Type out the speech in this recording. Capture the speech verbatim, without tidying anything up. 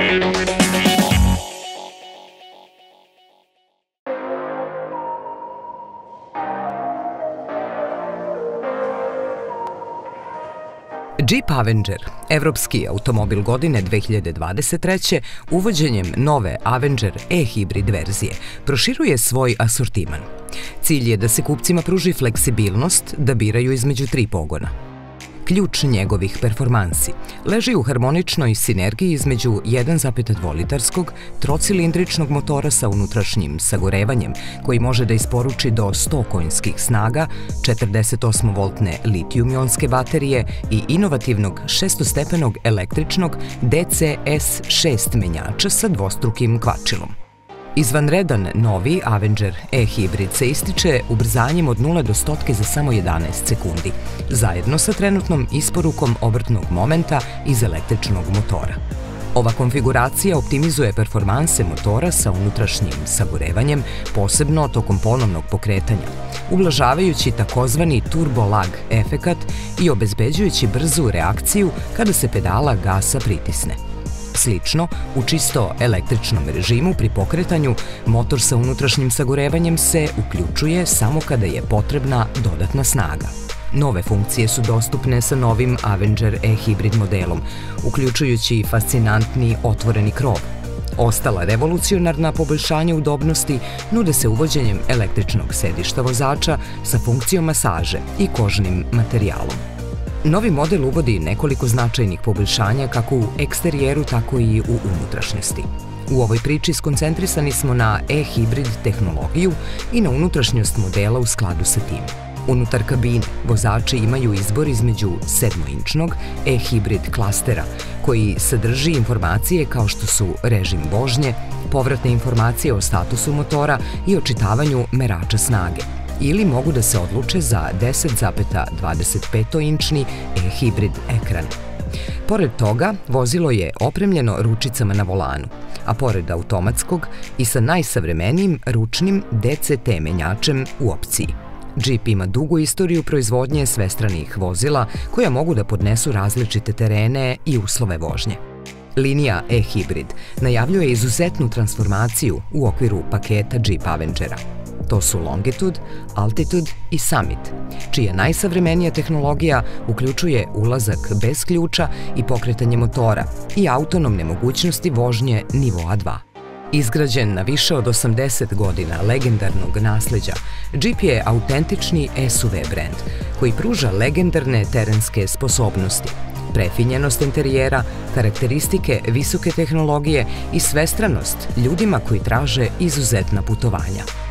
Jeep Avenger, evropski automobil godine dve hiljade dvadeset treće, uvođenjem nove Avenger e-hibrid verzije, proširuje svoj asortiman. Cilj je da se kupcima pruži fleksibilnost da biraju između tri pogona. Ključ njegovih performansi leži u harmoničnoj sinergiji između jedan zarez dva litarskog trocilindričnog motora sa unutrašnjim sagorevanjem, koji može da isporuči do sto konjskih snaga, četrdeset osam voltne litijum-ionske baterije i inovativnog šestostepenog električnog D C S šest menjača sa dvostrukim kvačilom. Izvanredan novi Avenger e-hibrid se ističe ubrzanjem od nula do stotke za samo jedanaest sekundi, zajedno sa trenutnom isporukom obrtnog momenta iz električnog motora. Ova konfiguracija optimizuje performanse motora sa unutrašnjim sagorevanjem, posebno tokom ponovnog pokretanja, ublažavajući takozvani turbo lag efekat i obezbeđujući brzu reakciju kada se pedala gasa pritisne. Slično, u čisto električnom režimu pri pokretanju, motor sa unutrašnjim sagorevanjem se uključuje samo kada je potrebna dodatna snaga. Nove funkcije su dostupne sa novim Avenger e-hibrid modelom, uključujući fascinantni otvoreni krov. Ostala revolucionarna poboljšanja udobnosti nude se uvođenjem električnog sedišta vozača sa funkcijom masaže i kožnim materijalom. Novi model uvodi nekoliko značajnih poboljšanja kako u eksterijeru, tako i u unutrašnjosti. U ovoj priči skoncentrisani smo na e-hibrid tehnologiju i na unutrašnjost modela u skladu sa tim. Unutar kabine vozači imaju izbor između sedmoinčnog e-hibrid klastera, koji sadrži informacije kao što su režim vožnje, povratne informacije o statusu motora i očitavanju merača snage, ili mogu da se odluče za deset zarez dvadeset pet inčni e-hibrid ekran. Pored toga, vozilo je opremljeno ručicama na volanu, a pored automatskog i sa najsavremenijim ručnim D C T menjačem u opciji. Jeep ima dugu istoriju proizvodnje svestranih vozila koja mogu da podnesu različite terene i uslove vožnje. Linija e-hibrid najavljuje izuzetnu transformaciju u okviru paketa Jeep Avengera. To su Longitude, Altitude i Summit, čija najsavremenija tehnologija uključuje ulazak bez ključa i pokretanje motora i autonomne mogućnosti vožnje nivoa dva. Izgrađen na više od osamdeset godina legendarnog nasleđa, Jeep je autentični S U V brend koji pruža legendarne terenske sposobnosti, prefinjenost interijera, karakteristike visoke tehnologije i svestranost ljudima koji traže izuzetna putovanja.